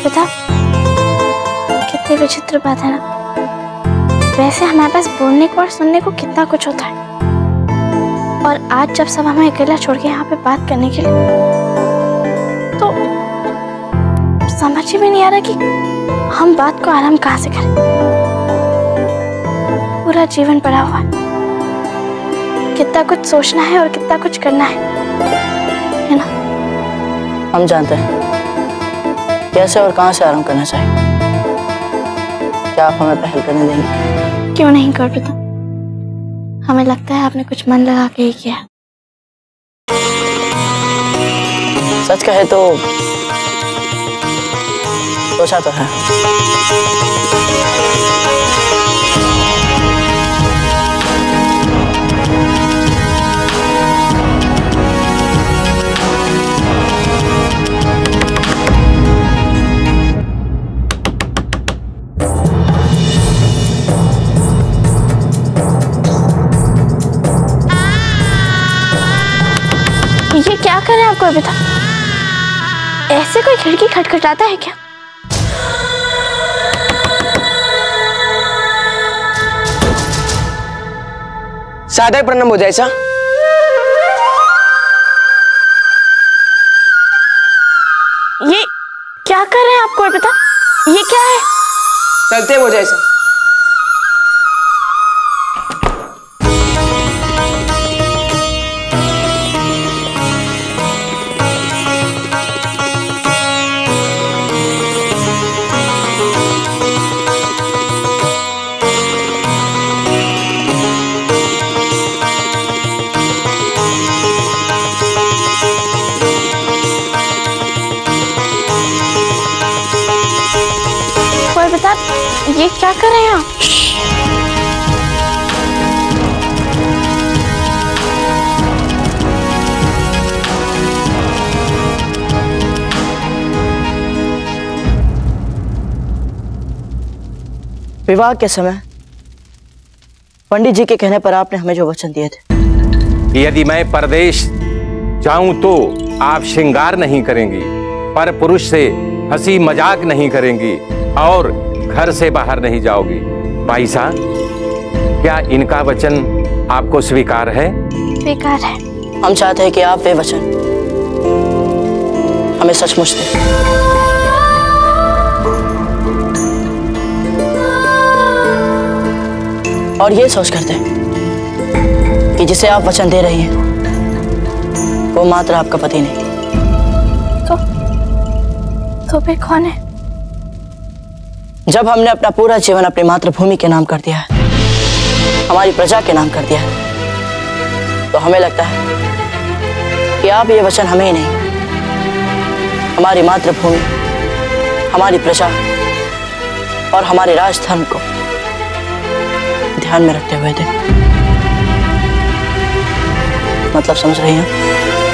पिता, कितनी विचित्र बात है ना। वैसे हमारे पास बोलने को और सुनने को कितना कुछ होता है, और आज जब सब हमें अकेला छोड़ के यहाँ पे बात करने के लिए, तो समझ ही नहीं आ रहा कि हम बात को आराम कहाँ से करें। पूरा जीवन पड़ा हुआ है, कितना कुछ सोचना है और कितना कुछ करना है ना। हम जानते हैं कैसे और कहां से आराम करना चाहिए। क्या आप हमें पहल करने देंगे? क्यों नहीं कर पाता, हमें लगता है आपने कुछ मन लगा के ही किया। सच कहे तो सोचा तो है। ये क्या कर रहे हैं आपको बता? ऐसे कोई खिड़की खटखटाता है क्या? सादर प्रणम हो जाए सा। ये क्या कर रहे हैं आपको बता? ये क्या है? चलते हो जाए सा। ये क्या कर रहे हैं आप? विवाह के समय पंडित जी के कहने पर आपने हमें जो वचन दिए थे, यदि मैं परदेश जाऊं तो आप श्रृंगार नहीं करेंगी, पर पुरुष से हंसी मजाक नहीं करेंगी और घर से बाहर नहीं जाओगी। भाई साहब, क्या इनका वचन आपको स्वीकार है? स्वीकार है। हम चाहते हैं कि आप वे वचन हमें सचमुच दें। और ये सोच करते हैं कि जिसे आप वचन दे रही हैं वो मात्र आपका पति नहीं। तो फिर कौन है? जब हमने अपना पूरा जीवन अपनी मातृभूमि के नाम कर दिया है, हमारी प्रजा के नाम कर दिया है, तो हमें लगता है कि आप ये वचन हमें ही नहीं, हमारी मातृभूमि, हमारी प्रजा और हमारे राजधर्म को ध्यान में रखते हुए थे। मतलब समझ रही हैं?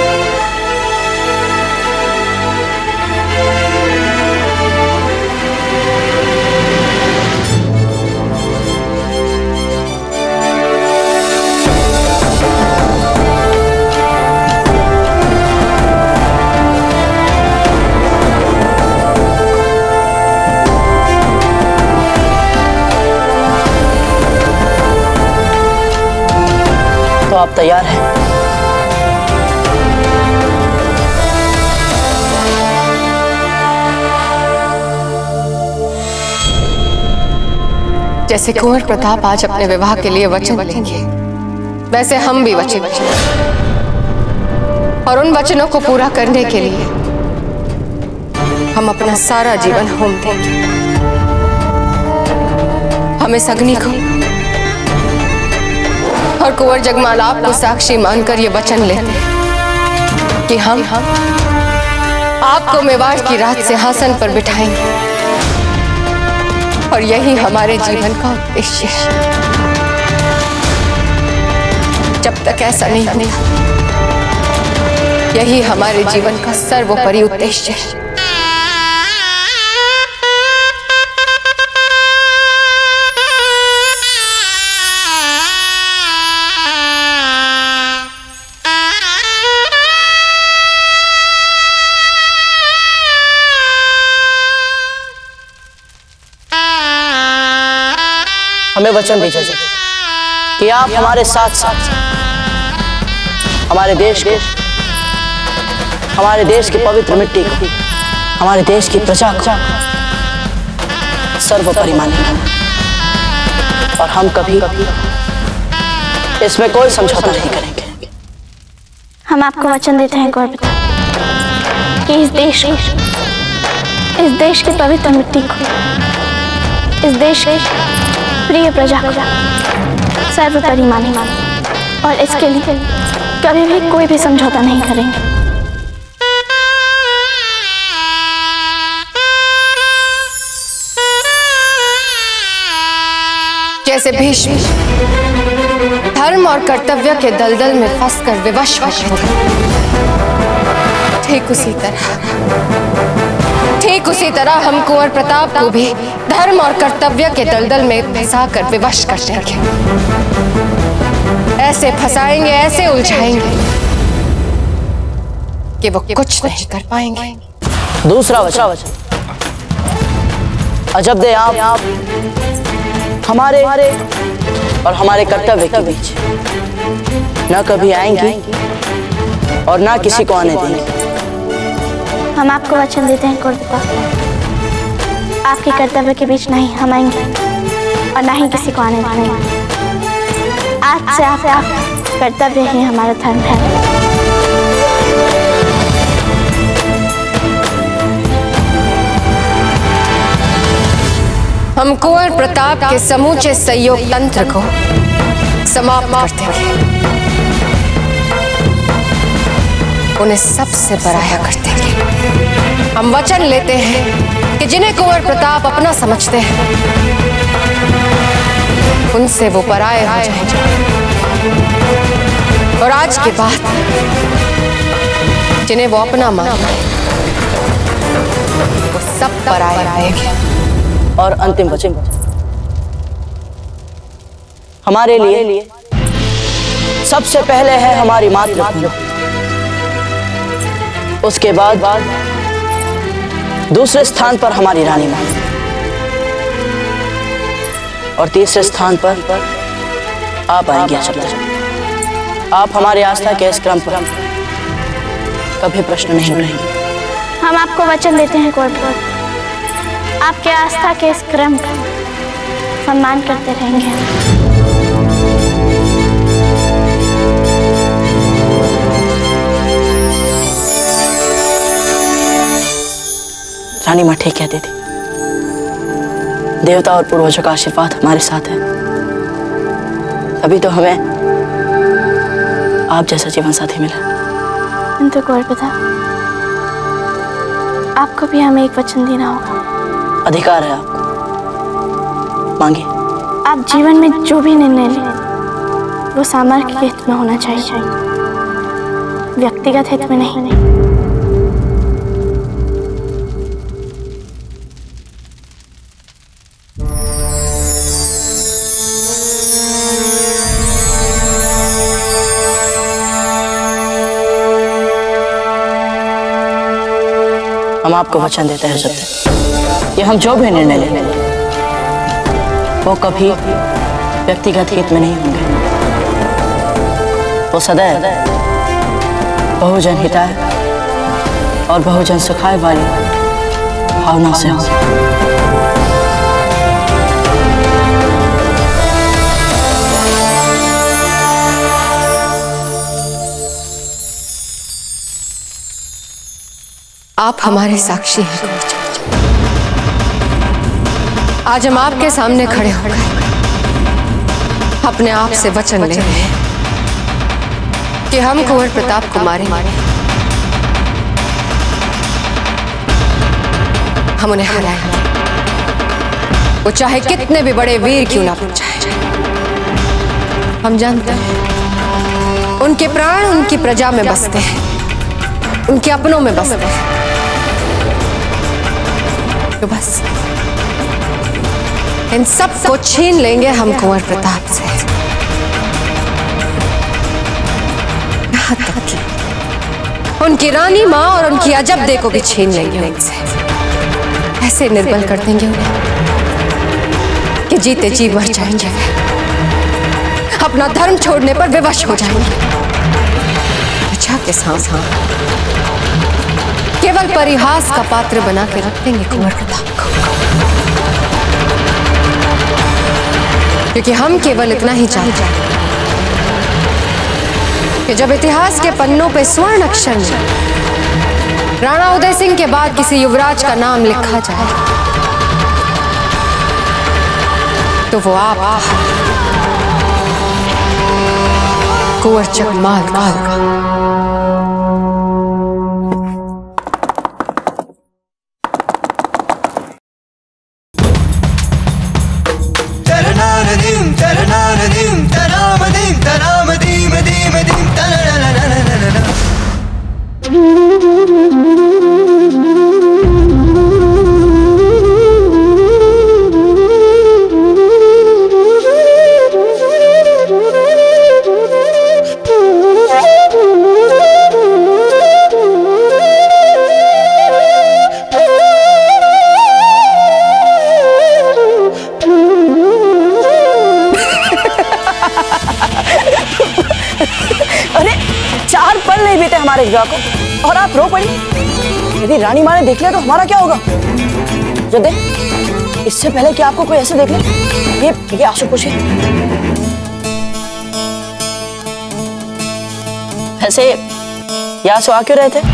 तो आप तैयार हैं? जैसे कुंवर प्रताप आज अपने विवाह के लिए वचन लेंगे, वैसे हम भी वचन और उन वचनों को पूरा करने के लिए हम अपना सारा जीवन होम देंगे। हम इस अग्नि को और कुंवर जगमाल आपको साक्षी मानकर ये वचन लेते कि हम आपको मेवाड़ की राज सिंहासन पर बिठाएंगे, और यही हमारे जीवन का उद्देश्य है। जब तक ऐसा नहीं होगा, यही हमारे जीवन का सर्वोपरि उद्देश्य है। हमें वचन दीजिए कि आप हमारे साथ साथ हमारे देश को, हमारे देश की पवित्र मिट्टी को, हमारे देश की प्रजा को सर्वोपरि मानेंगे और हम कभी इसमें कोई समझौता नहीं करेंगे। हम आपको वचन देते हैं गौर पिता कि इस देश की पवित्र मिट्टी को, इस देश के प्रिय प्रजा को सर्वोपरि मानेंगे और इसके लिए कभी भी कोई भी समझौता नहीं करेंगे। जैसे भीष्म धर्म और कर्तव्य के दलदल में फंसकर विवश हो गए, ठीक उसी तरह हम कुंवर प्रताप को भी धर्म और कर्तव्य के दलदल में फंसाकर विवश कर देंगे। ऐसे फंसाएंगे, ऐसे उलझाएंगे कि वो कुछ नहीं कर पाएंगे। दूसरा वचन, अजब दे आप हमारे और हमारे कर्तव्य के बीच न कभी आएंगी और ना किसी को आने देंगे। हम आपको वचन देते हैं गौर पिता, आपके कर्तव्य के बीच नहीं हम आएंगे और ना ही किसी को आने देंगे। आज से आपका कर्तव्य ही हमारा धर्म है। हम कुंवर प्रताप के समूचे सहयोग तंत्र को समाप्त कर देंगे, उन्हें सबसे पराया कर देंगे। हम वचन लेते हैं कि जिन्हें कुंवर प्रताप अपना समझते हैं उनसे वो पराये हो जाएंगे और आज के बाद जिन्हें वो अपना माने वो सब पराये रहेंगे। और अंतिम वचन, हमारे लिए सबसे पहले है हमारी मातृभूमि, उसके बाद दूसरे स्थान पर हमारी रानी मां और तीसरे स्थान पर आप आएंगे। आप हमारी आस्था के इस क्रम पर कभी प्रश्न नहीं उठाएंगे। हम आपको वचन देते हैं गौर पिता, आपके आस्था के इस क्रम का सम्मान करते रहेंगे। रानी मां ठीक कहती थी, देवता और पूर्वजों का आशीर्वाद हमारे साथ है, तभी तो हमें आप जैसा जीवन साथी मिला। किंतु गौर पिता, आपको भी हमें एक वचन देना होगा। अधिकार है आपको, मांगिए। आप जीवन में जो भी निर्णय लें वो सामर्थ्य के हित में होना चाहिए, व्यक्तिगत हित में नहीं। हम आपको वचन देते हैं सत्य कि हम जो भी निर्णय लेंगे वो कभी व्यक्तिगत हित में नहीं होंगे, वो सदैव बहुजन हिताय और बहुजन सुखाय वाली भावना से हो। आप हमारे साक्षी हैं। आज हम आपके सामने खड़े हो गए, अपने आप से वचन ले रहे हैं कि हम कुंवर प्रताप को मारेंगे, हम उन्हें हराएंगे, वो चाहे कितने भी बड़े वीर क्यों ना बन जाए। हम जानते हैं उनके प्राण उनकी प्रजा में बसते हैं, उनके अपनों में बसते हैं, तो बस इन सब को छीन लेंगे हम कुंवर प्रताप से, यहाँ तक कि उनकी रानी माँ और उनकी अजब दे को भी छीन लेंगे उनसे। ऐसे निर्बल कर देंगे उन्हें कि कि जीते जी मर जाएंगे, अपना धर्म छोड़ने पर विवश हो जाएंगे। प्रजा के साथ केवल परिहास का पात्र बना के रख देंगे कुंवर प्रताप को, क्योंकि हम केवल इतना ही चाहते हैं कि जब इतिहास के पन्नों पे स्वर्ण अक्षर में राणा उदय सिंह के बाद किसी युवराज का नाम लिखा जाए तो वो आप कुंवर जगमाल का। हमारे विवाह को और आप रो पड़ी। यदि रानी माँ ने देख लिया तो हमारा क्या होगा? जदे, इससे पहले कि आपको कोई ऐसे देख ले, ये आंसू पूछिए। ऐसे ये आंसू आ क्यों रहे थे?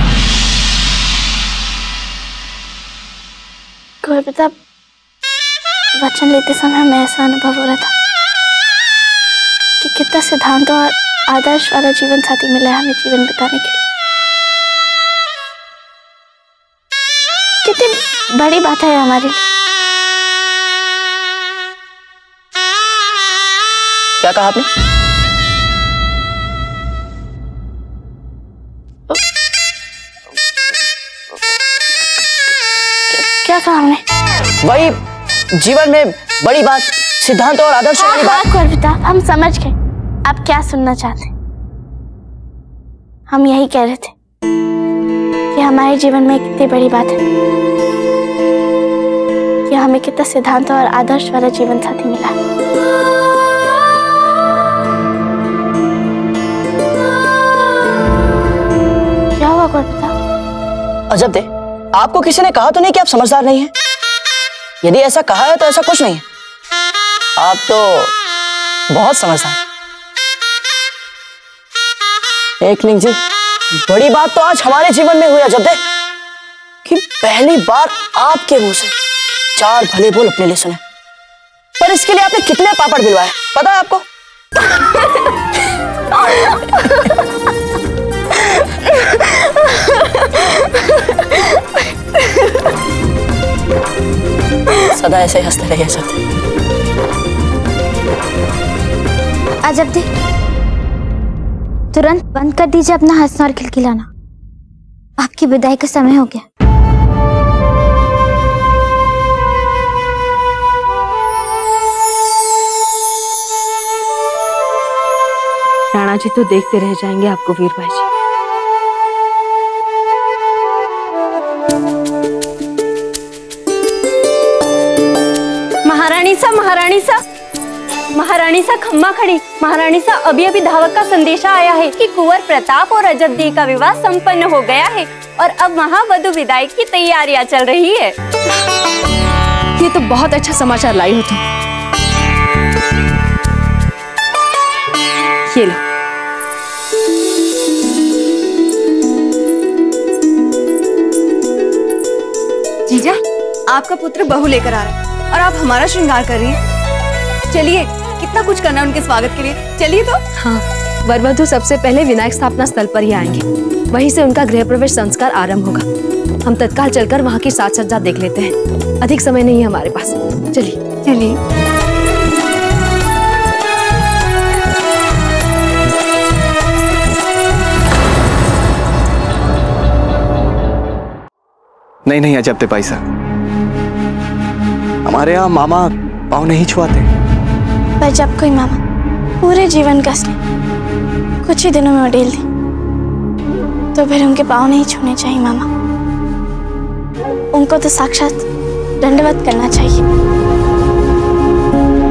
कुंवर प्रताप, वचन लेते समय हमें ऐसा अनुभव हो रहा था कि कितना सिद्धांत और आदर्श वाला जीवन साथी मिला है हमें जीवन बिताने के लिए। कितनी बड़ी बात है हमारे लिए। क्या कहा आपने? क्या कहा हमने? वही जीवन में बड़ी बात, सिद्धांत और आदर्श वाली बात। कुंवर प्रताप, हम समझ गए आप क्या सुनना चाहते। हम यही कह रहे थे कि हमारे जीवन में कितनी बड़ी बात है कि हमें कितना सिद्धांत और आदर्श वाला जीवन साथी मिला। क्या हुआ कुंवर प्रताप? अजब दे, आपको किसी ने कहा तो नहीं कि आप समझदार नहीं हैं? यदि ऐसा कहा है तो ऐसा कुछ नहीं है, आप तो बहुत समझदार। एकलिंग जी, बड़ी बात तो आज हमारे जीवन में हुई अजब दे कि पहली बार आपके मुंह से 4 भले बोल अपने लिए सुने। पर इसके लिए आपने कितने पापड़ दिलवाए पता है आपको? सदा ऐसे ही हंसते रहिए सब। अजब दे, तुरंत बंद कर दीजिए अपना हंसना और खिलखिलाना। आपकी विदाई का समय हो गया। राणा जी तो देखते रह जाएंगे आपको वीर भाई जी। महारानी सा खम्मा खड़ी। महारानी सा, अभी अभी धावक का संदेशा आया है कि कुंवर प्रताप और अजब दी का विवाह संपन्न हो गया है और अब वहाँ वधु विदाई की तैयारियां चल रही है। ये तो बहुत अच्छा समाचार लाई हो तुम। ये लो। जीजा, आपका पुत्र बहू लेकर आ रहा है और आप हमारा श्रृंगार कर रही हैं। चलिए, कितना कुछ करना है उनके स्वागत के लिए। चलिए तो। हाँ, वरवधु सबसे पहले विनायक स्थापना स्थल पर ही आएंगे। वहीं से उनका गृह प्रवेश संस्कार आरंभ होगा। हम तत्काल चलकर वहाँ की साज सज्जा देख लेते हैं। अधिक समय नहीं है हमारे पास। चलिए चलिए। नहीं नहीं अजब दे भाई साहब, हमारे यहाँ मामा पाँव नहीं छुआते। पर जब कोई मामा पूरे जीवन का स्नेह कुछ ही दिनों में उड़ेल दे तो फिर उनके पाँव नहीं छूने चाहिए मामा। उनको तो साक्षात दंडवत करना चाहिए।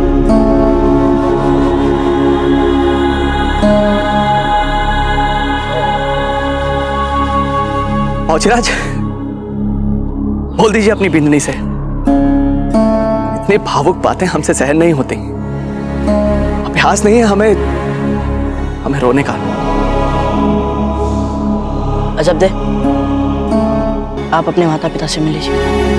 औचिराज, बोल दीजिए अपनी बिंदनी से, इतनी भावुक बातें हमसे सहन नहीं होती। अभ्यास नहीं है हमें रोने का। अजब दे, आप अपने माता पिता से मिल लीजिए।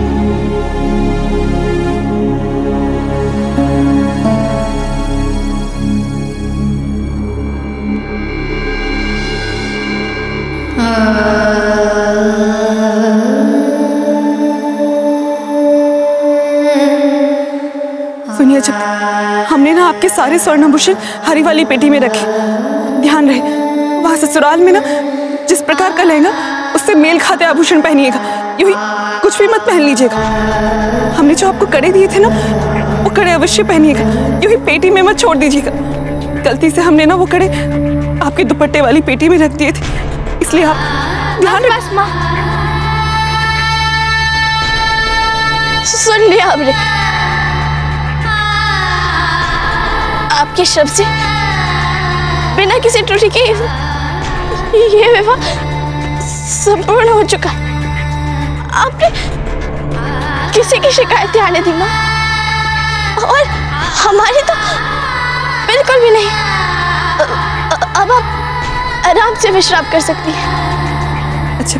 सुनिए, जब हमने ना आपके सारे स्वर्णाभूषण हरी वाली पेटी में रखे, ध्यान रहे वहां ससुराल में ना जिस प्रकार का लहंगा उससे मेल खाते आभूषण पहनिएगा, यूं ही कुछ भी मत पहन लीजिएगा। हमने जो आपको कड़े दिए थे ना, वो कड़े अवश्य पहनिएगा, यूं ही पेटी में मत छोड़ दीजिएगा। गलती से हमने ना वो कड़े आपके दुपट्टे वाली पेटी में रख दिए थे, इसलिए आप ध्यान रख। सुन लिया आपने, आपके शब्द से बिना किसी त्रुटि के ये विवाह संपूर्ण हो चुका। आपने किसी की शिकायत आने दी माँ, और हमारी तो बिल्कुल भी नहीं। अब आप आराम से विश्राम कर सकती हैं। अच्छा,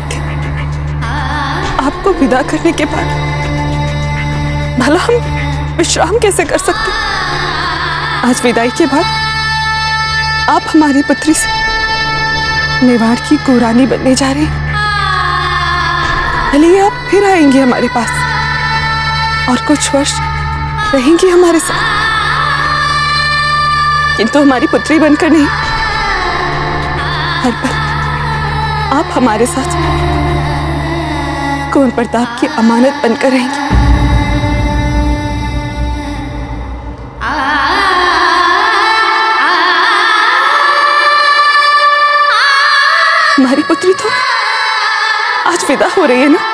आपको विदा करने के बाद भला हम विश्राम कैसे कर सकते? आज विदाई के बाद आप हमारी पुत्री से मेवाड़ की कुरानी बनने जा रही हैं। चलिए, आप फिर आएंगे हमारे पास और कुछ वर्ष रहेंगी हमारे साथ, किंतु हमारी पुत्री बनकर नहीं, हर पल आप हमारे साथ कुंवर प्रताप की अमानत बनकर रहेंगी। हमारी पुत्री तो आज विदा हो रही है ना?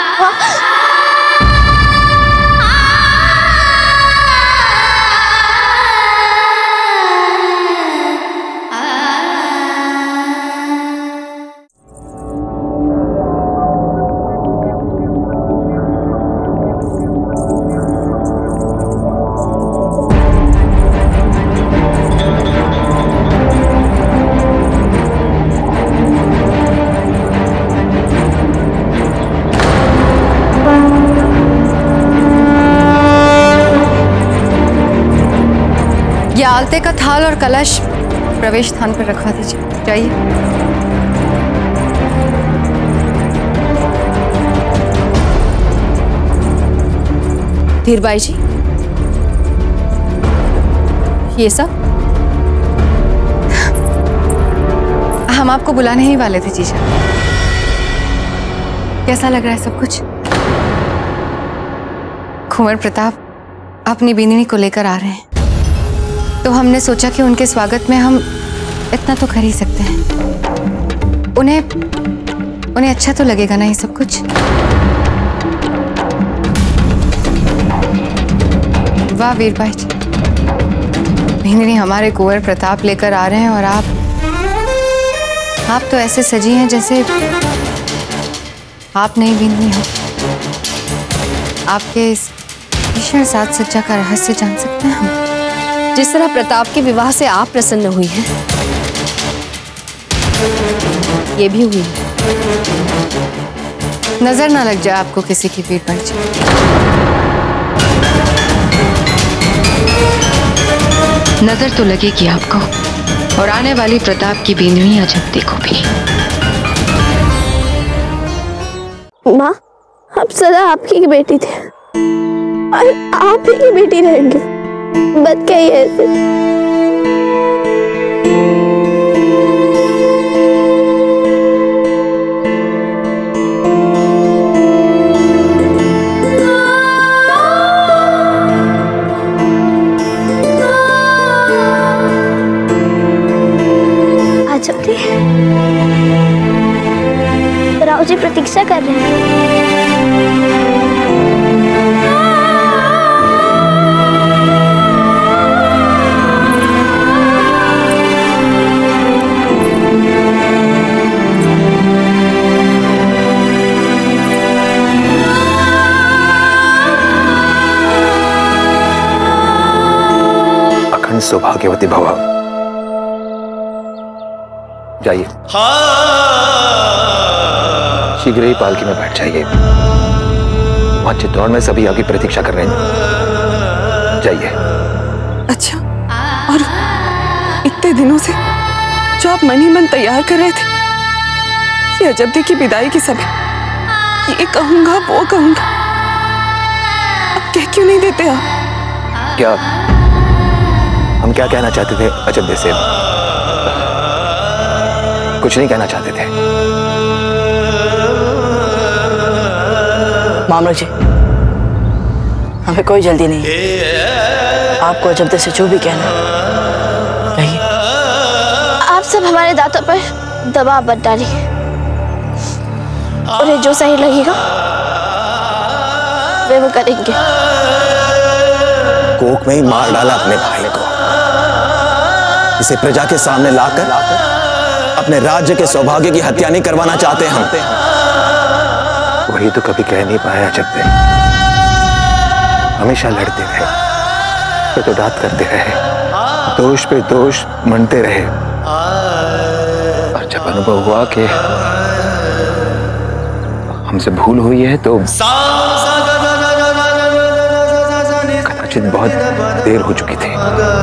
आलते का थाल और कलश प्रवेश स्थान पर रखवा दीजिए। जाइए। धीरबाई जी, ये सब हम आपको बुलाने ही वाले थे जीजा। कैसा लग रहा है सब कुछ? कुंवर प्रताप अपनी बिंदिनी को लेकर आ रहे हैं, तो हमने सोचा कि उनके स्वागत में हम इतना तो कर ही सकते हैं। उन्हें अच्छा तो लगेगा ना ये सब कुछ? वाह वीरबाई जी, बिंदिनी हमारे कुंवर प्रताप लेकर आ रहे हैं और आप तो ऐसे सजी हैं जैसे आप नई बिंदिनी हो। आपके इस भीषण साज सज्जा का रहस्य जान सकते हैं हम? जिस तरह प्रताप के विवाह से आप प्रसन्न हुई हैं, ये भी हुई। नजर ना लग जाए आपको किसी की, वीरबाई जी। नजर तो लगेगी आपको, और आने वाली प्रताप की बिंदिनी अजंती को भी। माँ, हम सदा आपकी की बेटी थे और आप ही की बेटी रहेंगे। मत कहिए ऐसे। आजमती, राव जी प्रतीक्षा कर रहे हैं। सौभाग्यवती भव। जाइए, शीघ्र ही पालकी में बैठ जाइए। वहां चित्तौड़ में सभी आपकी प्रतीक्षा कर रहे हैं। जाइए। अच्छा, और इतने दिनों से जो आप मन ही मन तैयार कर रहे थे कि अजब्दे की विदाई के समय ये कहूंगा वो कहूंगा, अब कह क्यों नहीं देते आप? क्या हम क्या कहना चाहते थे अजब्दे से? कुछ नहीं कहना चाहते थे। मामलक जी, हमें कोई जल्दी नहीं। आपको अजब्दे से जो भी कहना है कहिए। आप सब हमारे दांतों पर दबाव मत डालिए। उन्हें जो सही लगेगा वे वो करेंगे। कोख में ही मार डाला अपने भाई को। इसे प्रजा के सामने लाकर अपने राज्य के सौभाग्य की हत्या नहीं करवाना चाहते हम। वही तो कभी कह नहीं पाया अजब्दे। हमेशा लड़ते रहे, प्रतिदात करते रहे, दोष पे दोष मनते रहे, और जब अनुभव हुआ कि हमसे भूल हुई है तो कदाचित बहुत देर हो चुकी थी।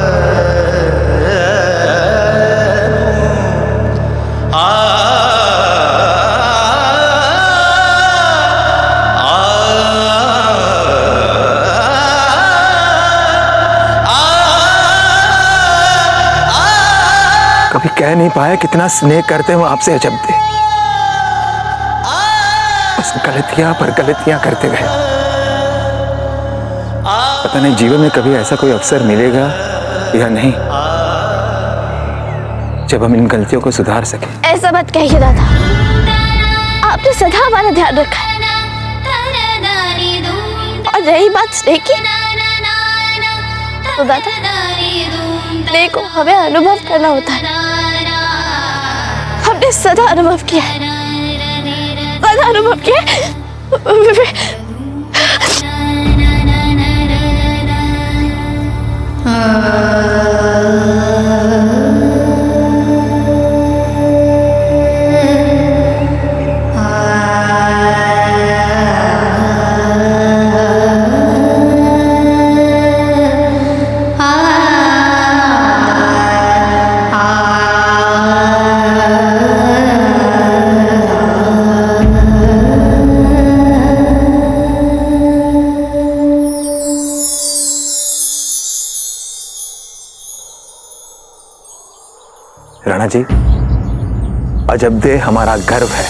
कभी कह नहीं पाया कितना स्नेह करते हो आपसे अजब्दे। बस गलतियां पर गलतियां करते गए। पता नहीं जीवन में कभी ऐसा कोई अवसर मिलेगा या नहीं जब हम इन गलतियों को सुधार सके। ऐसा मत कहिए दादा, आपने सदा हमारा ध्यान रखा है। और रही बात स्नेह की, तो दादा स्नेह को हमें अनुभव करना होता है। हमने सदा अनुभव किया है, सदा अनुभव किया है। राणा जी, अजब्दे हमारा गर्व है,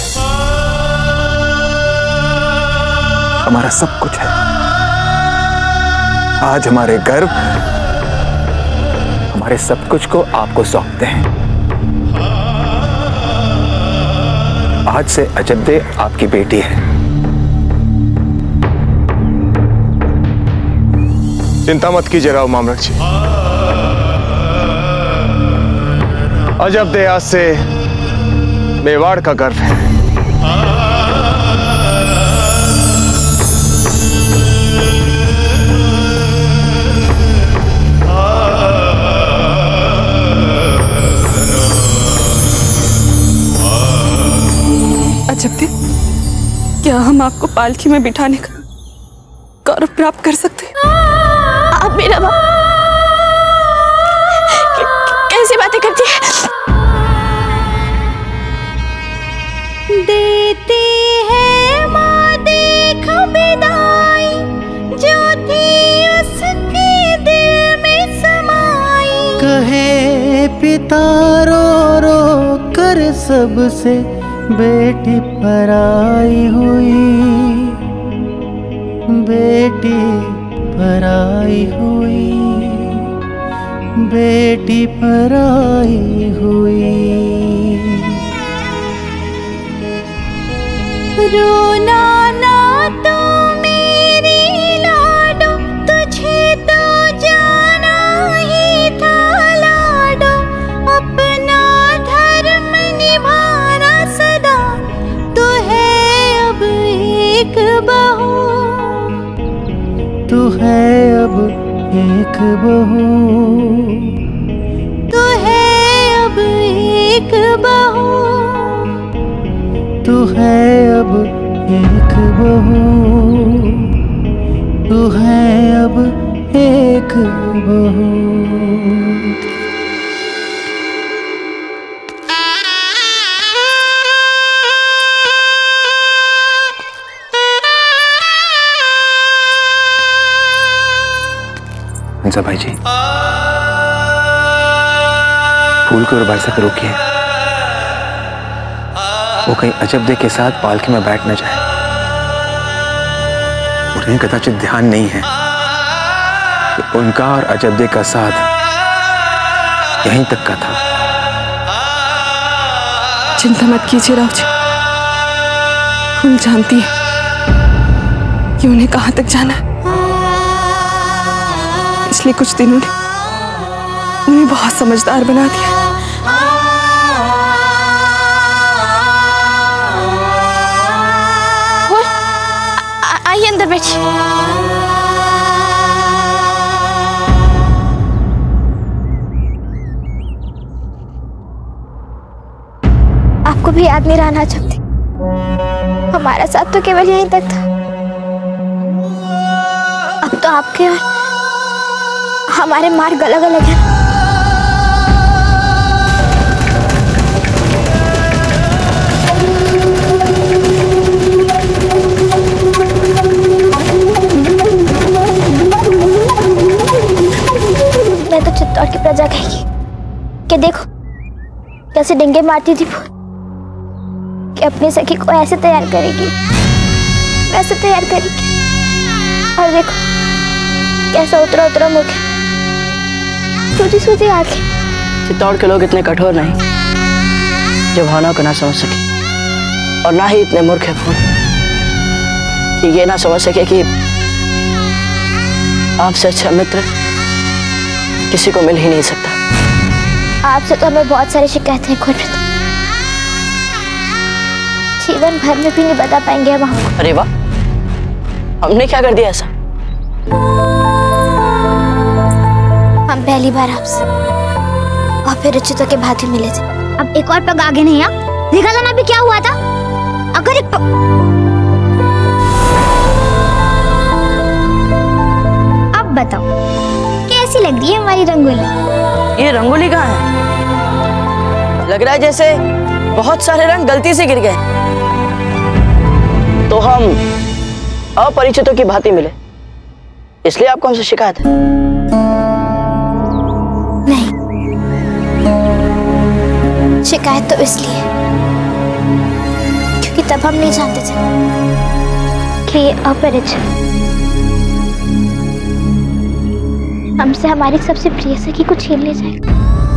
हमारा सब कुछ है। आज हमारे गर्व, हमारे सब कुछ को आपको सौंपते हैं। आज से अजब्दे आपकी बेटी है। चिंता मत कीजिए राव मामलक जी। अजब्दे आज से मेवाड़ का गर्व है। अजब्दे, क्या हम आपको पालकी में बिठाने का गौरव प्राप्त कर सकते हैं? आप मेरा बाप कैसी बातें करती है? देती है माँ देख विदाई, जो थी उसके दिल में समाई। कहे पिता रो रो कर सबसे, बेटी पराई हुई, बेटी पराई हुई, बेटी पराई हुई। रोना ना तो मेरी लाडो, तुझे तो जाना ही था लाडो। अपना धर्म निभाना सदा, तू है अब एक बहू, तू है अब एक बहू। एक बहू, तू है अब एक बहू, तू है अब एक बहू। हंसा भाई जी, फूल को और भाई साहब रोकिए, वो कहीं अजब के साथ पालकी में बैठ न जाए। उन्हें कदाचित ध्यान नहीं है कि उनका और अजब का साथ यहीं तक का था। चिंता मत कीजिए राव जी, फूल जानती है कि उन्हें कहां तक जाना है। पिछले कुछ दिनों ने उन्हें बहुत समझदार बना दिया। आइए अंदर बैठिए। आपको भी याद नहीं रहना चाहती, हमारा साथ तो केवल यहीं तक था। अब तो आपके और हमारे मार्ग अलग अलग हैं। मैं तो चित्तौड़ की प्रजा कहेगी कि देखो कैसे डंगे मारती थी वो, कि अपनी सखी को ऐसे तैयार करेगी, वैसे तैयार करेगी, और देखो कैसा उतरा उतरा मुख है, सूजी सूजी आंखें। चित्तौड़ के लोग इतने कठोर नहीं जो भावना को ना समझ सके, और ना ही इतने मूर्ख है फूल कि ये ना समझ सके कि आपसे अच्छा मित्र किसी को मिल ही नहीं सकता। आपसे तो हमें बहुत सारी शिकायतें हैं खुरप्रीत, जीवन भर में भी नहीं बता पाएंगे हम आपको। अरे वाह, हमने क्या कर दिया ऐसा? हम पहली बार आपसे और फिर रुचितों के भांति मिले थे। अब एक और पग आगे नहीं आ, देखा था ना अभी क्या हुआ था। अगर एक अब बताओ कैसी लग रही है हमारी रंगोली? ये रंगोली कहाँ है? लग रहा है जैसे बहुत सारे रंग गलती से गिर गए, तो हम अपरिचितों की भांति मिले, इसलिए आपको हमसे शिकायत है? नहीं, शिकायत तो इसलिए क्योंकि तब हम नहीं जानते थे कि ये अपरिचित हमसे हमारी सबसे प्रिय सखी को छीन ले जाएगा।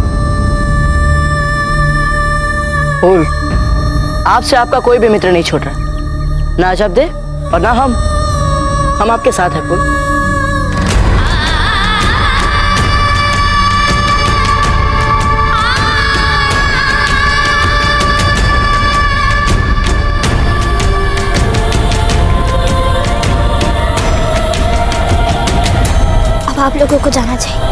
फूल, आपसे आपका कोई भी मित्र नहीं छूट रहा, ना अजब दे और ना हम आपके साथ हैं फूल। अब आप लोगों को जाना चाहिए।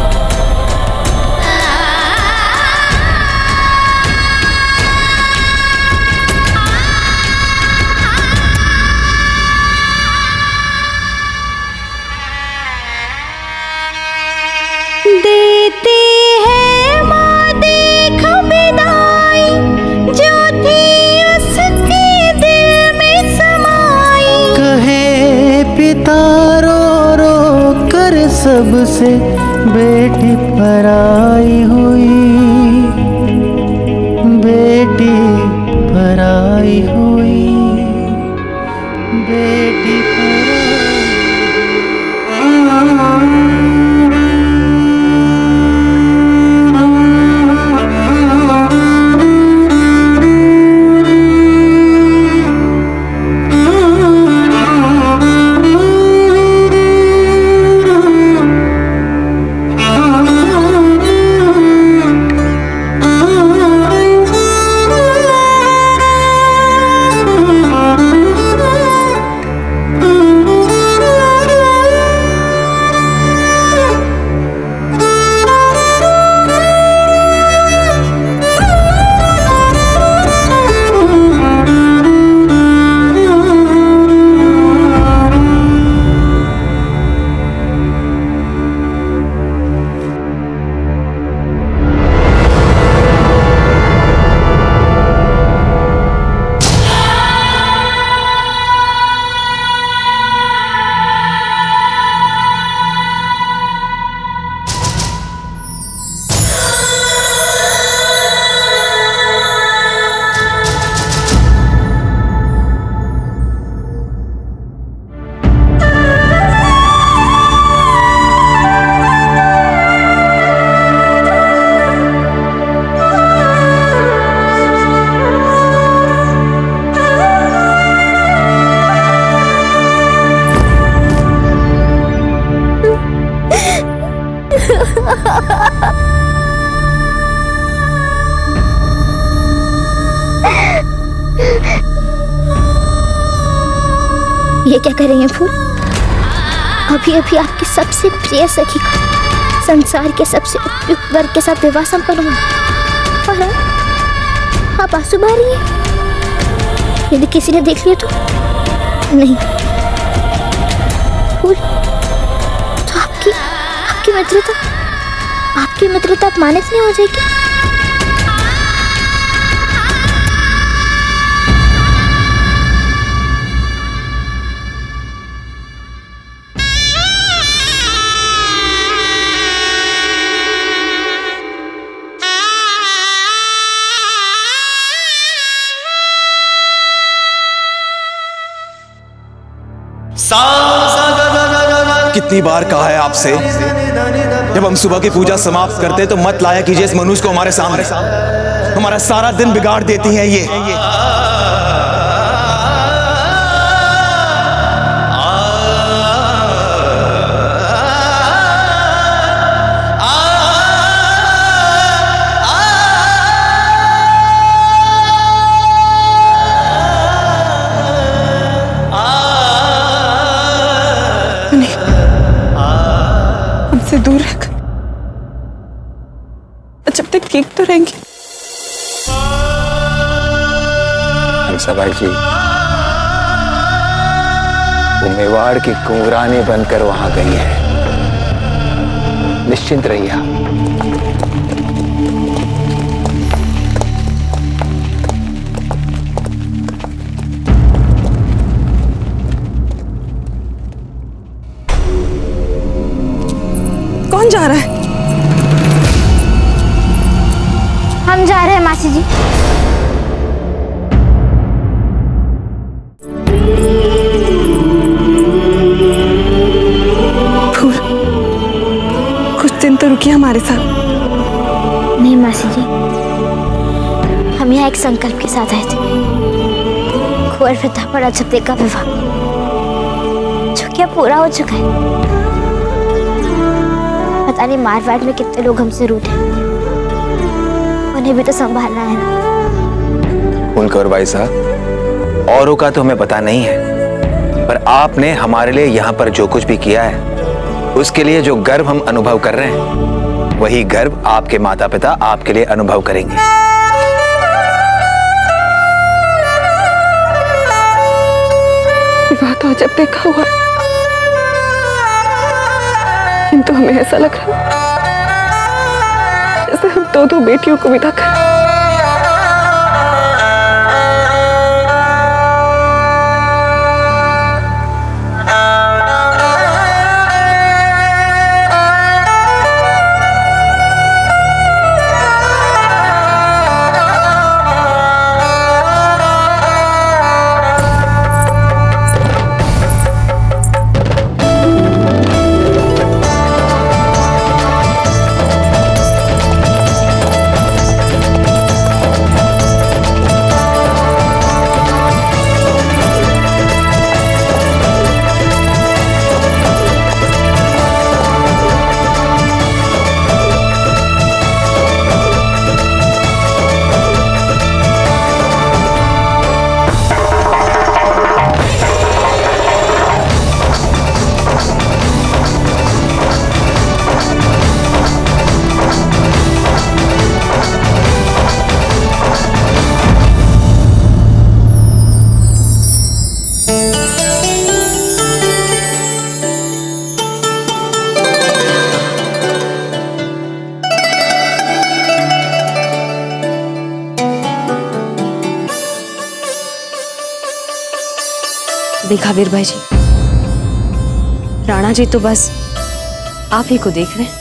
देती है माँ देख विदाई, जो थी उसके दिल में समाई। कहे पिता रो रो कर सबसे, बेटी पराई हुई, बेटी पराई हुई, बेटी ये क्या कर रही हैं फूल? अभी अभी आपकी सबसे प्रिय सखी का संसार के सबसे उपयुक्त वर्ग के साथ विवाह संपन्न हुआ और आप आंसू बहा रही हैं। यदि किसी ने देख लिया तो? नहीं फूल, तो आपकी मित्रता अपमानित नहीं हो जाएगी? कितनी बार कहा है आपसे, जब हम सुबह की पूजा समाप्त करते तो मत लाया कीजिए इस मनुष्य को हमारे सामने। हमारा सारा दिन बिगाड़ देती हैं ये। से दूर रख, जब तक ठीक तो रहेंगे। हंसाबाई जी, वो मेवाड़ की कुंवरानी बनकर वहां गई है, निश्चिंत रहिए आप। कौन जा रहा है? हम जा रहे हैं मासी जी। फूल, कुछ दिन तो रुकिए हमारे साथ। नहीं मासी जी, हम यहाँ एक संकल्प के साथ आए थे, कुंवर प्रताप और अजब देव का विवाह, जो कि अब पूरा हो चुका है। पता नहीं मारवाड़ में कितने लोग हमसे रूठे, उन्हें भी तो संभालना है ना। फूलकौर भाई साहब, औरों का तो हमें पता नहीं है, पर आपने हमारे लिए यहाँ पर जो कुछ भी किया है, उसके लिए जो गर्व हम अनुभव कर रहे हैं, वही गर्व आपके माता पिता आपके लिए अनुभव करेंगे। विवाह तो जब देखा हुआ है, किंतु हमें ऐसा लग रहा जैसे हम दो बेटियों को विदा कर। देखा वीर भाई जी, राणा जी तो बस आप ही को देख रहे हैं।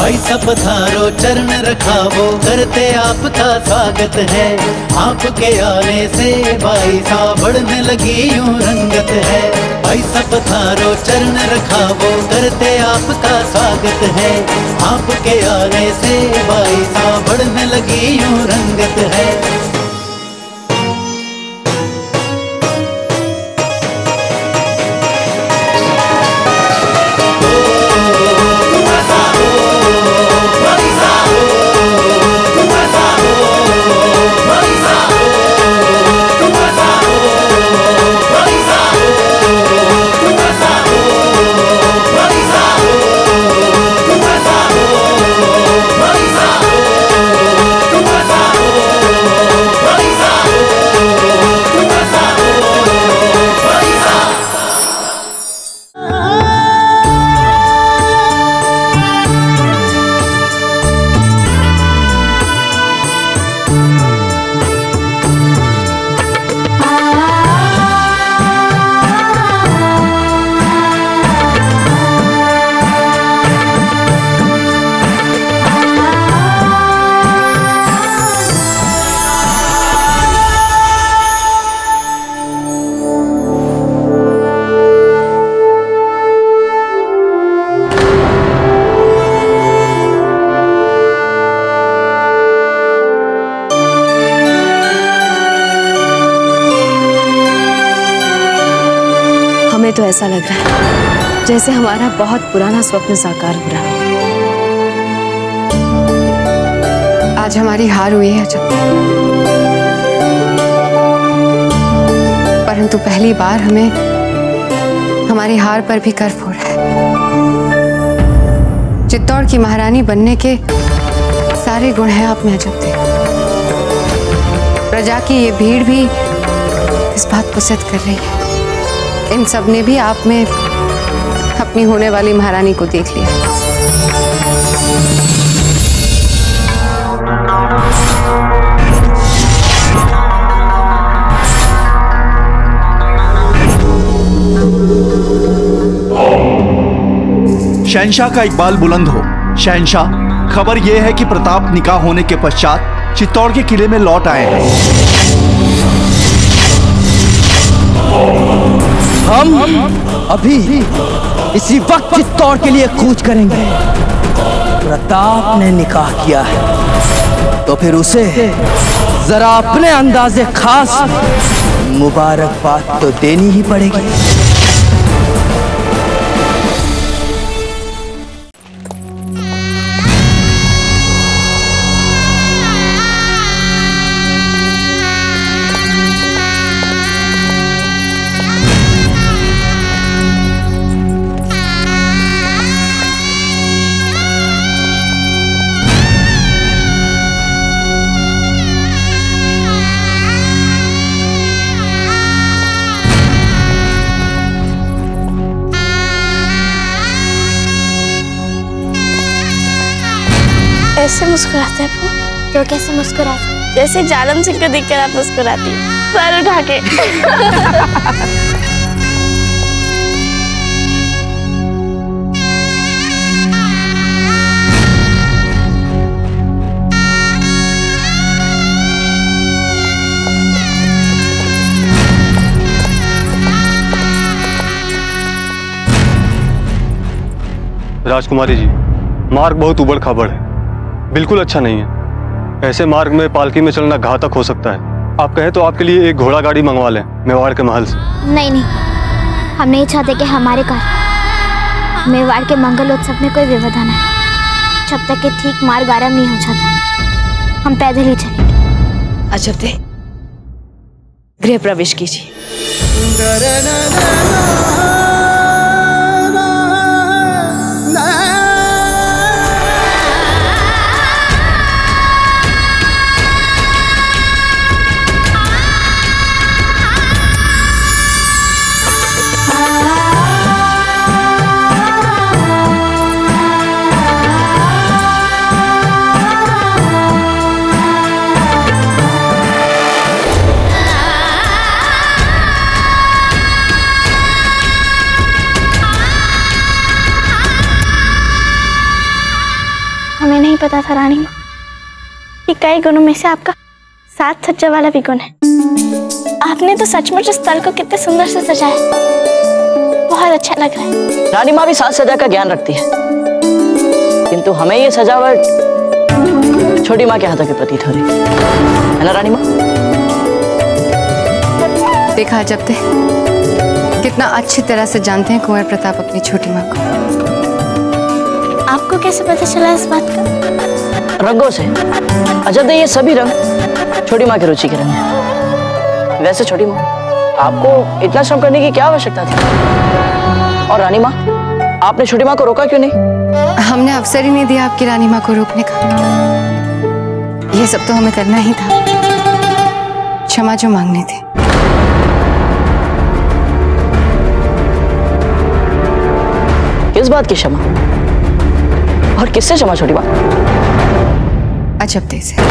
ऐसा पधारो चरण रखावो, करते आपका स्वागत है। आपके आने से भाई साहब बढ़ने लगी यूं रंगत है। ऐसा पधारो चरण रखावो, करते आपका स्वागत है। आपके आने से भाई साहब बढ़ने लगी यूं रंगत है। तो ऐसा लग रहा है जैसे हमारा बहुत पुराना स्वप्न साकार हो रहा है। आज हमारी हार हुई है अजब, परंतु पहली बार हमें हमारी हार पर भी गर्व हो रहा है। चित्तौड़ की महारानी बनने के सारे गुण हैं आप में अजब दे। प्रजा की ये भीड़ भी इस बात को सिद्ध कर रही है। इन सब ने भी आप में अपनी होने वाली महारानी को देख लिया। शहंशाह का इकबाल बुलंद हो। शहंशाह, खबर यह है कि प्रताप निकाह होने के पश्चात चित्तौड़ के किले में लौट आए हैं। हम अभी इसी वक्त चित्तौड़ के लिए कूच करेंगे। प्रताप ने निकाह किया है तो फिर उसे जरा अपने अंदाजे खास मुबारकबाद तो देनी ही पड़ेगी। ऐसे मुस्कुराते हैं तो कैसे मुस्कुराते? जैसे जालम सिंह को देखकर आप मुस्कुराती, सर उठा के। राजकुमारी जी, मार्ग बहुत उबड़ खाबड़ है, बिल्कुल अच्छा नहीं है। ऐसे मार्ग में पालकी में चलना घातक हो सकता है। आप कहें तो आपके लिए एक घोड़ा गाड़ी मंगवा लें मेवाड़ के महल से। नहीं नहीं, हम नहीं चाहते कि हमारे घर मेवाड़ के मंगल उत्सव में कोई व्यवधान आए। जब तक कि ठीक मार्ग आरंभ नहीं हो जाता हम पैदल ही चलेंगे। अजब दे, गृह प्रवेश कीजिए। नहीं पता था रानी माँ कि कई गुणों में से आपका साज सज्जा वाला भी गुण है। आपने तो सचमुच इस स्थल को कितने सुंदर से सजाया, बहुत अच्छा लग रहा है। रानी माँ भी साज सज्जा का ज्ञान रखती है, किंतु हमें ये सजावट छोटी माँ के हाथों की प्रतीत हो रही है ना रानी माँ? देखा जब ते कितना अच्छी तरह से जानते हैं कुंवर प्रताप अपनी छोटी माँ को। आपको कैसे पता चला इस बात का? रंगों से। अजब ये सभी रंग छोटी माँ की रुचि के रंग हैं। वैसे छोटी माँ, आपको इतना श्रम करने की क्या आवश्यकता थी? और रानी माँ, आपने छोटी माँ को रोका क्यों नहीं? हमने अवसर ही नहीं दिया आपकी रानी माँ को रोकने का। ये सब तो हमें करना ही था, क्षमा जो मांगनी थी। किस बात की क्षमा और किससे क्षमा छोटी बात? अजब दे से।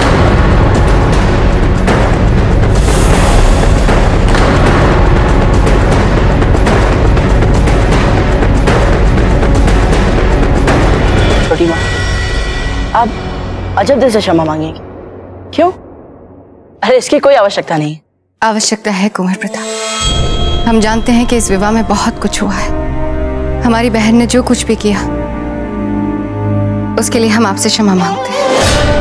छोटी माँ, आप अजब दिल से क्षमा मांगेंगी? क्यों? अरे इसकी कोई आवश्यकता नहीं। आवश्यकता है कुंवर प्रताप। हम जानते हैं कि इस विवाह में बहुत कुछ हुआ है। हमारी बहन ने जो कुछ भी किया उसके लिए हम आपसे क्षमा मांगते हैं।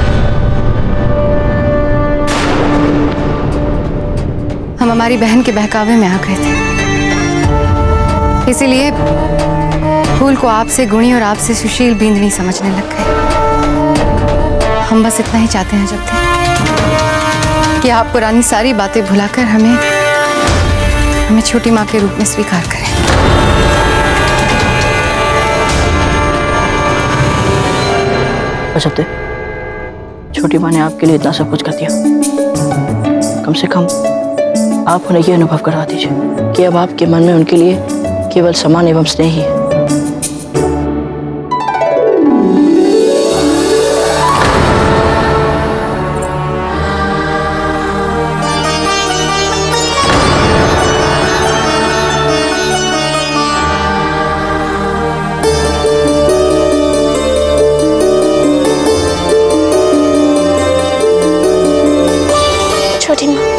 हम हमारी बहन के बहकावे में आ गए थे, इसीलिए फूल को आपसे गुणी और आपसे सुशील बींदनी समझने लग गए। हम बस इतना ही चाहते हैं जब तक कि आप पुरानी सारी बातें भुलाकर हमें छोटी माँ के रूप में स्वीकार करें। जब तक छोटी माँ ने आपके लिए इतना सब कुछ कर दिया, कम से कम आप उन्हें ये अनुभव करवा दीजिए कि अब आपके मन में उनके लिए केवल सम्मान एवं स्नेह ही है। छोटी माँ,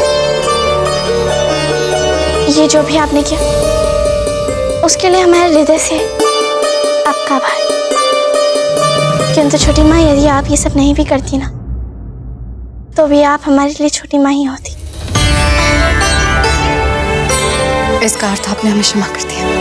ये जो भी आपने किया उसके लिए हमारे हृदय से आपका आभार। किंतु छोटी माँ, यदि आप ये सब नहीं भी करती ना, तो भी आप हमारे लिए छोटी माँ ही होती। इसका अर्थ आपने हमें क्षमा कर दिया।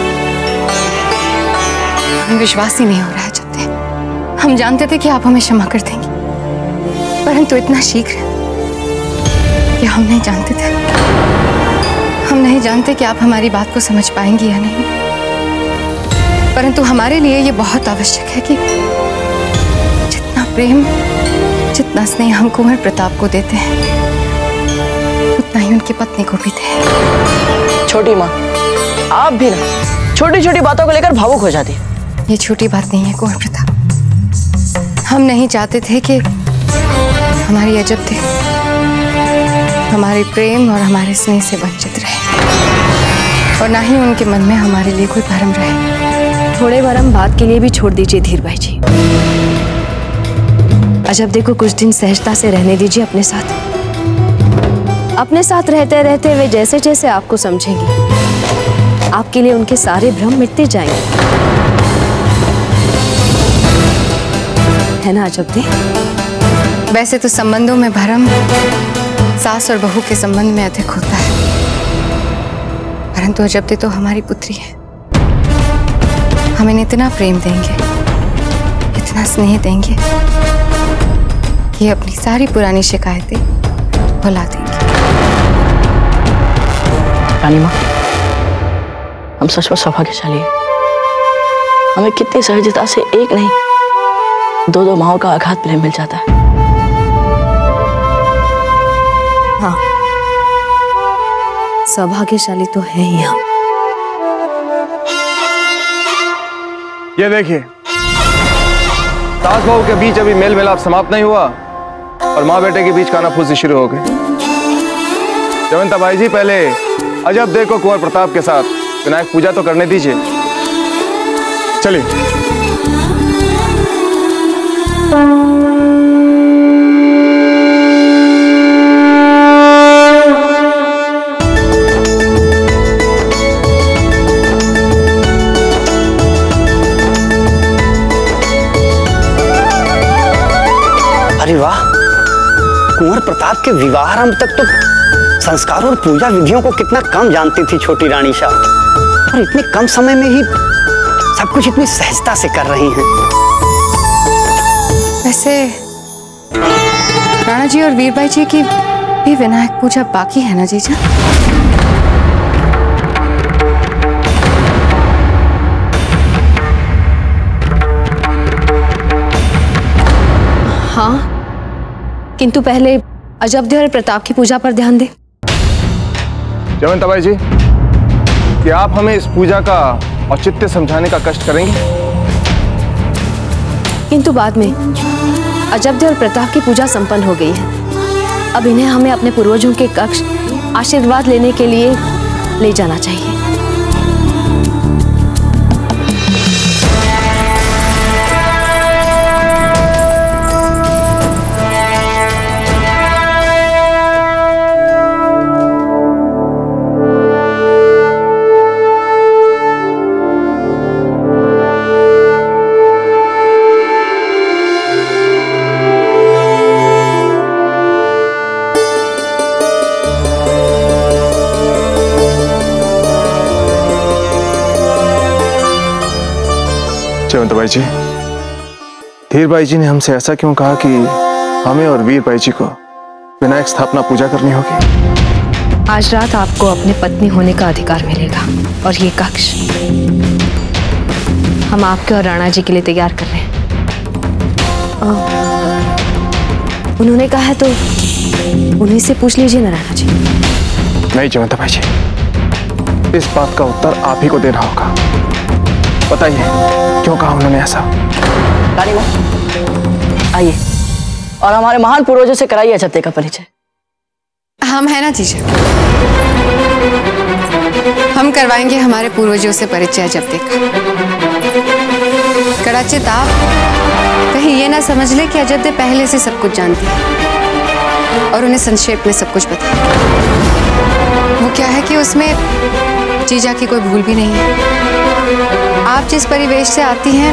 हमें विश्वास ही नहीं हो रहा है जब तक। हम जानते थे कि आप हमें क्षमा कर देंगी, परंतु इतना शीघ्र कि हम नहीं जानते थे। हम नहीं जानते कि आप हमारी बात को समझ पाएंगी या नहीं, परंतु हमारे लिए ये बहुत आवश्यक है कि जितना प्रेम, जितना स्नेह हम कुंवर प्रताप को देते हैं, उतना ही उनकी पत्नी को भी दें। छोटी माँ, आप भी ना छोटी छोटी बातों को लेकर भावुक हो जाती है। ये छोटी बात नहीं है कुंवर प्रताप। हम नहीं चाहते थे कि हमारी अजब थे हमारे प्रेम और हमारे स्नेह से वंचित रहे, और ना ही उनके मन में हमारे लिए कोई भरम रहे। थोड़े भरम बात के लिए भी छोड़ दीजिए धीर भाई जी। अजब देखो, कुछ दिन सहजता से रहने दीजिए अपने साथ। अपने साथ रहते रहते वे जैसे जैसे आपको समझेंगी, आपके लिए उनके सारे भ्रम मिटते जाएंगे, है ना अजब दे? वैसे तो संबंधों में भरम सास और बहू के संबंध में अधिक होता है, परंतु अजब दे तो हमारी पुत्री है। हमें इतना प्रेम देंगे, इतना स्नेह देंगे कि अपनी सारी पुरानी शिकायतें भुला देंगे। रानी माँ, हम सचमुच सौभाग्यशाली हैं। हमें कितनी सहजता से एक नहीं दो दो माओं का आघात प्रेम मिल जाता है। हाँ, सौभाग्यशाली तो है ही हम। ये देखिए, सास बहू के बीच अभी मेल मिलाप समाप्त नहीं हुआ और माँ बेटे के बीच कानाफूसी शुरू हो गई। जयवंता बाई जी, पहले अजब दे को कुंवर प्रताप के साथ विनायक पूजा तो करने दीजिए। चलिए। अरे वाह, कुंवर प्रताप के विवाहारंभ तक तो संस्कारों और पूजा विधियों को कितना कम जानती थी छोटी रानी शाह, और इतने कम समय में ही सब कुछ इतनी सहजता से कर रही हैं। वैसे राणा जी और वीरबाई जी की भी विनायक पूजा बाकी है ना जीजा? हाँ, किंतु पहले अजब्दे और प्रताप की पूजा पर ध्यान दे। जयवंताबाई जी, क्या आप हमें इस पूजा का औचित्य समझाने का कष्ट करेंगे? किंतु बाद में अजब्दे और प्रताप की पूजा संपन्न हो गई है। अब इन्हें हमें अपने पूर्वजों के कक्ष आशीर्वाद लेने के लिए ले जाना चाहिए। जयवंताबाई जी, धीरबाई जी ने हमसे ऐसा क्यों कहा कि हमें और वीरबाई जी को विनायक स्थापना पूजा करनी होगी? आज रात आपको अपने पत्नी होने का अधिकार मिलेगा और ये कक्ष हम आपके और राणा जी के लिए तैयार कर रहे हैं। उन्होंने कहा है तो उन्हीं से पूछ लीजिए ना राणा जी। नहीं जयवंताबाई जी, इस बात का उत्तर आप ही को देना होगा। बताइए क्यों कहा उन्होंने ऐसा? रानी मां आइए और हमारे महान पूर्वजों से कराइए अजब्दे का परिचय। हम है ना जीजा, हम करवाएंगे हमारे पूर्वजों से परिचय अजब्दे का। कड़ाचित आप कहीं ये ना समझ ले कि अजब्दे पहले से सब कुछ जानती है और उन्हें संक्षेप में सब कुछ पता है। वो क्या है कि उसमें जीजा की कोई भूल भी नहीं है। आप जिस परिवेश से आती हैं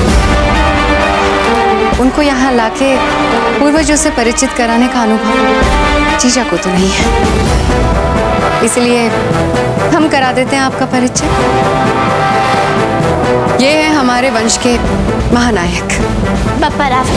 उनको यहाँ लाके पूर्वजों से परिचित कराने का अनुभव जीजा को तो नहीं है, इसलिए हम करा देते हैं आपका परिचय। ये है हमारे वंश के महानायक बप्पा राव।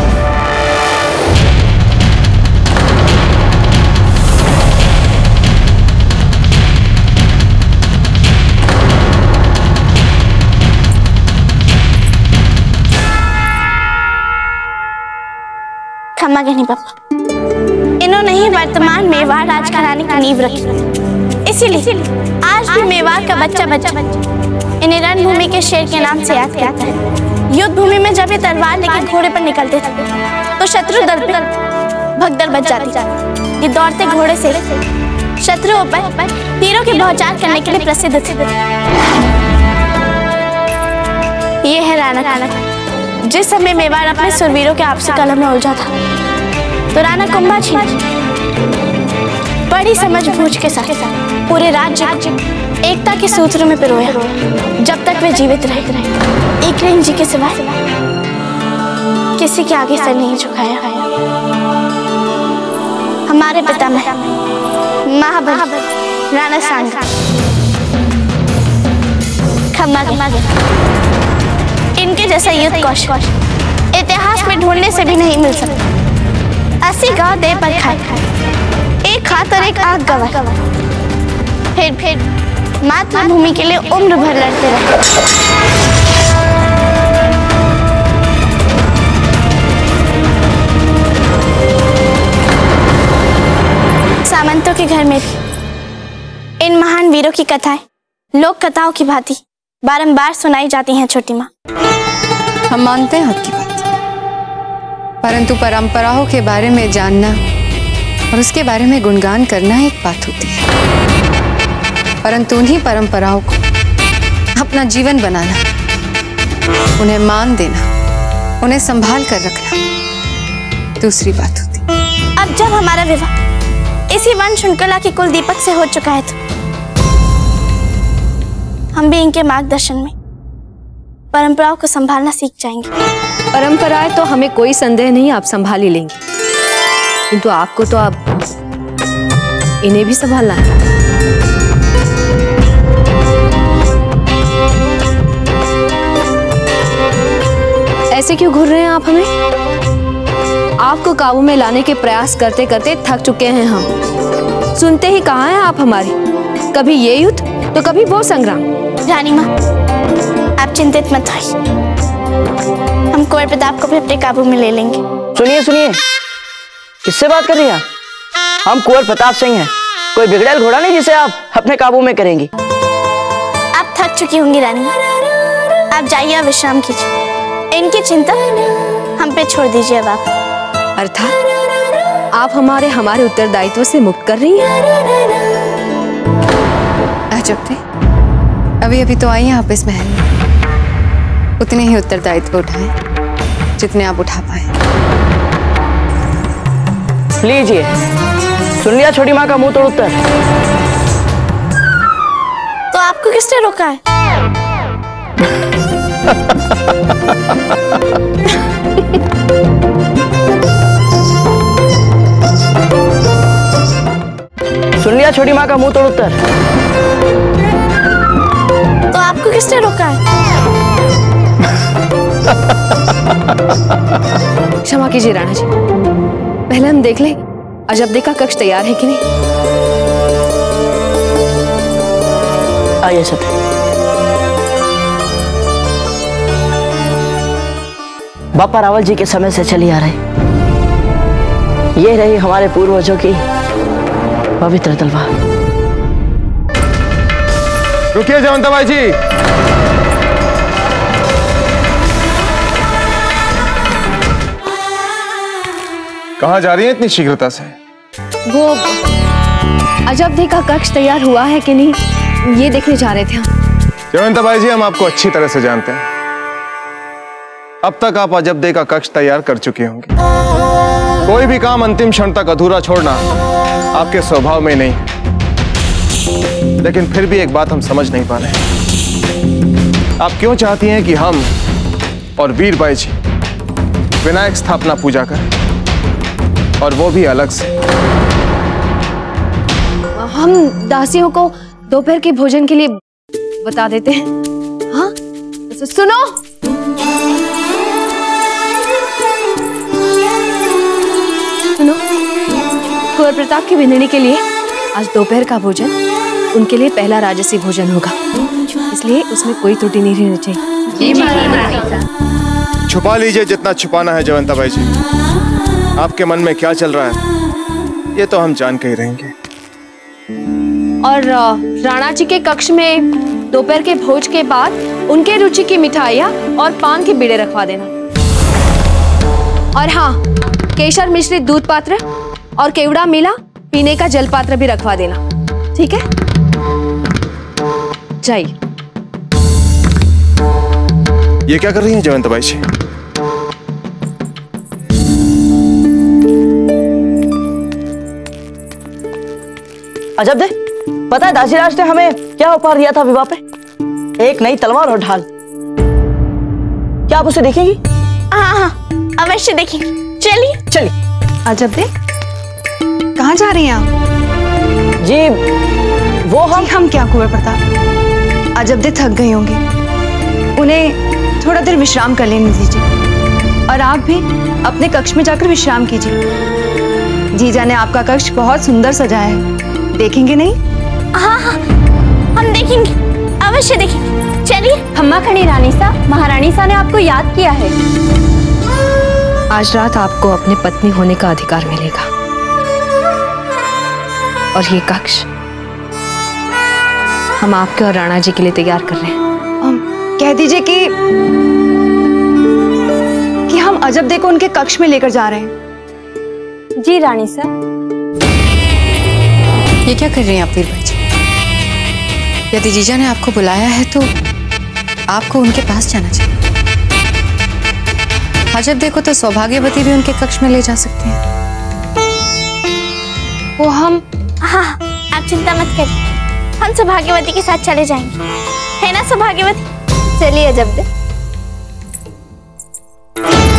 क्षमा कहनी पापा, इन्होंने ही वर्तमान मेवाड़ राज घराने की नींव रखी, इसीलिए आज भी मेवाड़ का बच्चा बच्चा इन्हें रणभूमि के शेर के नाम से याद करता है। युद्ध भूमि में जब ये तलवार लेकर घोड़े पर निकलते थे तो शत्रु दल पर भगदड़ बच जाती। ये दौड़ते घोड़े से शत्रुओं पर तीरों की बौछार करने के लिए प्रसिद्ध थे। ये है राणा। जिस समय मेवाड़ अपने सुरवीरों के आपसी कलह में उलझा था तो राणा कुंभा जी बड़ी समझ बूझ के साथ पूरे राज्य एकता के सूत्रों में पिरोया जब तक वे जीवित रहे। एक रहीम जी के सिवाय किसी के आगे सर नहीं झुकाया। हमारे पिता में महाबली राणा सांगा खम्मा इनके जैसा युद्ध कौशल इतिहास में ढूंढने से भी नहीं मिल सकता। 80 गांव दे पर खाए, एक हाथ और एक आंख गवा, फिर मातृभूमि के लिए उम्र भर लड़ते रहे। सामंतों के घर में भी इन महान वीरों की कथाएं लोक कथाओं की भांति बारंबार सुनाई जाती हैं। छोटी माँ, हम मानते हैं आपकी बात, परंतु परंपराओं के बारे में जानना और उसके बारे में गुणगान करना एक बात होती है, परंतु उन्हीं परंपराओं को अपना जीवन बनाना, उन्हें मान देना, उन्हें संभाल कर रखना दूसरी बात होती है। अब जब हमारा विवाह इसी वन श्रृंखला के कुल दीपक से हो चुका है तो हम भी इनके मार्गदर्शन में परंपराओं को संभालना सीख जाएंगे। परंपराएं तो हमें कोई संदेह नहीं आप संभाल ही लेंगी, किंतु आपको तो अब इन्हें भी संभालना है। ऐसे क्यों घूर रहे हैं आप हमें? आपको काबू में लाने के प्रयास करते करते थक चुके हैं हम। सुनते ही कहाँ हैं आप हमारी? कभी ये युद्ध तो कभी वो संग्राम। रानी माँ, आप चिंतित मत होइए, हम कुंवर प्रताप को भी अपने काबू में ले लेंगे। सुनिए सुनिए, किससे बात कर रही हैं? हम कुंवर प्रताप सिंह हैं, कोई बिगड़ैल घोड़ा नहीं जिसे आप अपने काबू में करेंगी। आप थक चुकी होंगी रानी, आप जाइए विश्राम कीजिए, इनकी चिंता हम पे छोड़ दीजिए। अब आप अर्थात आप हमारे उत्तरदायित्व से मुक्त कर रही हैं। अजब थे, अभी अभी तो आई हैं आप इस महल में, उतने ही उत्तरदायित्व उठाएं जितने आप उठा पाए। लीजिए, सुन लिया छोटी माँ का मुंह तोड़ उत्तर। तो आपको किसने रोका है? सुन लिया छोटी माँ का मुंह तोड़ उत्तर। तो आपको किसने रोका है? क्षमा कीजिए राणा जी, पहले हम देख लें अजबदे का कक्ष तैयार है कि नहीं। आइए सत्य। बापा रावल जी के समय से चली आ रही ये रही हमारे पूर्वजों की पवित्र तलवार। रुकिए जयवंताबाई जी। कहाँ जा रही हैं इतनी शीघ्रता से? वो अजबदे का कक्ष तैयार हुआ है कि नहीं ये देखने जा रहे थे हम। जयवंताबाई जी, हम आपको अच्छी तरह से जानते हैं। अब तक आप अजबदे का कक्ष तैयार कर चुकी होंगी। कोई भी काम अंतिम क्षण तक अधूरा छोड़ना आपके स्वभाव में नहीं है। लेकिन फिर भी एक बात हम समझ नहीं पा रहे, आप क्यों चाहती हैं कि हम और वीरबाई जी विनायक स्थापना पूजा करें, और वो भी अलग से? हम दासियों को दोपहर के भोजन के लिए बता देते हैं। हाँ सुनो, सुनो, कुंवर प्रताप की बिंदनी के लिए आज दोपहर का भोजन उनके लिए पहला राजसी भोजन होगा, इसलिए उसमें कोई त्रुटि नहीं रहनी चाहिए। छुपा लीजिए जितना छुपाना है जयवंताबाई जी। आपके मन में क्या चल रहा है ये तो हम जान के ही रहेंगे। और राणा जी के कक्ष में दोपहर के भोज के बाद उनके रुचि की मिठाइयाँ और पान के बीड़े रखवा देना। और हाँ, केशर मिश्रित दूध पात्र और केवड़ा मिला पीने का जल पात्र भी रखवा देना, ठीक है? जाइए। ये क्या कर रही हैं जयवंताबाई जी? अजबदे, पता है दासीराज ने हमें क्या उपहार दिया था विवाह पे? एक नई तलवार और ढाल। क्या आप उसे देखेंगी? हाँ, अवश्य देखेंगे। चलिए चलिए। अजबदे, कहाँ जा रही हैं आप? जी वो हम क्या कुंवर प्रताप, अजबदे थक गई होंगी, उन्हें थोड़ा देर विश्राम कर लेने दीजिए। और आप भी अपने कक्ष में जाकर विश्राम कीजिए। जीजा ने आपका कक्ष बहुत सुंदर सजाया है, देखेंगे नहीं? हाँ, हम देखेंगे, अवश्य देखेंगे। चलिए। खम्मा खड़ी रानी सा, महारानी सा ने आपको याद किया है। आज रात आपको अपनी पत्नी होने का अधिकार मिलेगा, और ये कक्ष हम आपके और राणा जी के लिए तैयार कर रहे हैं। कह दीजिए कि हम अजबदे को उनके कक्ष में लेकर जा रहे हैं। जी रानी सा। ये क्या कर रही हैं आप वीरबाई जी? यदि जीजा ने आपको बुलाया है तो आपको उनके पास जाना चाहिए। अजबदे को तो सौभाग्यवती भी उनके कक्ष में ले जा सकती हैं। वो हम हाँ, आप चिंता मत करिए, हम सौभाग्यवती के साथ चले जाएंगे, है ना सौभाग्यवती? चलिए अजबदे।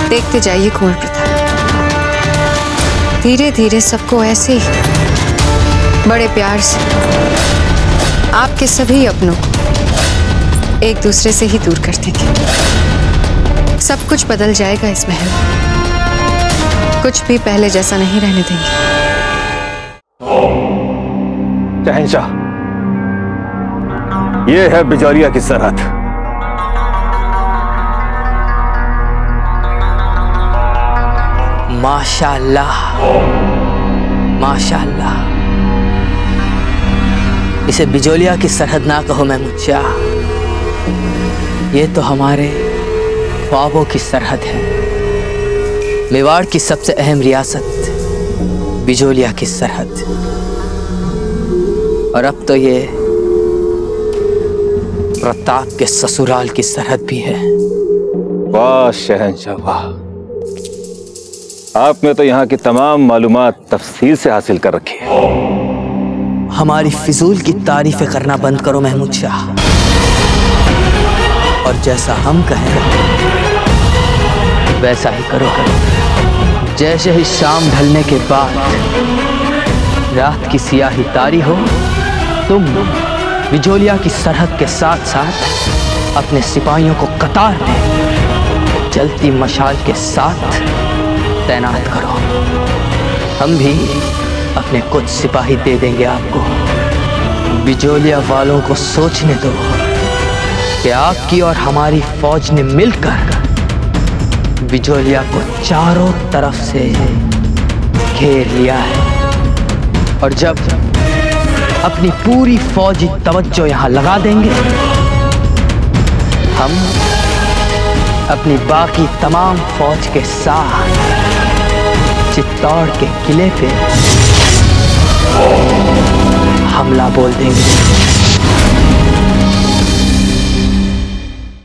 देखते जाइए कुंवर प्रताप, धीरे धीरे सबको ऐसे ही बड़े प्यार से आपके सभी अपनों को एक दूसरे से ही दूर कर देंगे। सब कुछ बदल जाएगा इस महल में, कुछ भी पहले जैसा नहीं रहने देंगे। शहंशाह, ये है बिजौलिया की सरहद। माशाअल्लाह, माशाअल्लाह। इसे बिजौलिया की सरहद ना कहो महमूद शाह, ये तो हमारे ख्वाबों की सरहद है। मेवाड़ की सबसे अहम रियासत बिजौलिया की सरहद, और अब तो ये प्रताप के ससुराल की सरहद भी है। वाह शहंशाह वाह, आपने तो यहाँ की तमाम मालूमात तफसील से हासिल कर रखी है। हमारी फिजूल की तारीफें करना बंद करो महमूद शाह, और जैसा हम कहें वैसा ही करो। जैसे ही शाम ढलने के बाद रात की सियाही तारी हो, तुम बिजौलिया की सरहद के साथ साथ अपने सिपाहियों को कतार में जलती मशाल के साथ तैनात करो। हम भी अपने कुछ सिपाही दे देंगे आपको। बिजौलिया वालों को सोचने दो कि आपकी और हमारी फौज ने मिलकर बिजौलिया को चारों तरफ से घेर लिया है, और जब अपनी पूरी फौजी तवज्जो यहाँ लगा देंगे, हम अपनी बाकी तमाम फौज के साथ चित्तौड़ के किले पे हमला बोल देंगे।